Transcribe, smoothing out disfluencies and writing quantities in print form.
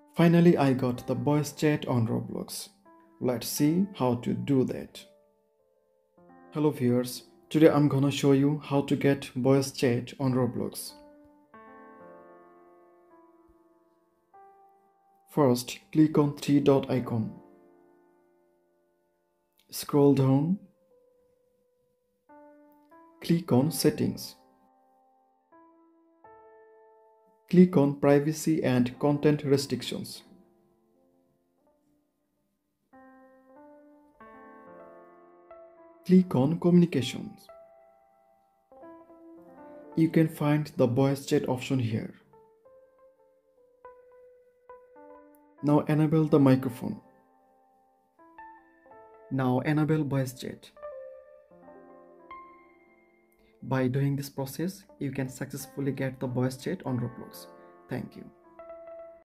Finally, I got the voice chat on Roblox. Let's see how to do that. Hello viewers, today I'm gonna show you how to get voice chat on Roblox. First, click on three dot icon. Scroll down. Click on Settings. Click on Privacy and Content Restrictions. Click on Communications. You can find the voice chat option here. Now enable the microphone. Now enable voice chat. By doing this process, you can successfully get the voice chat on Roblox. Thank you.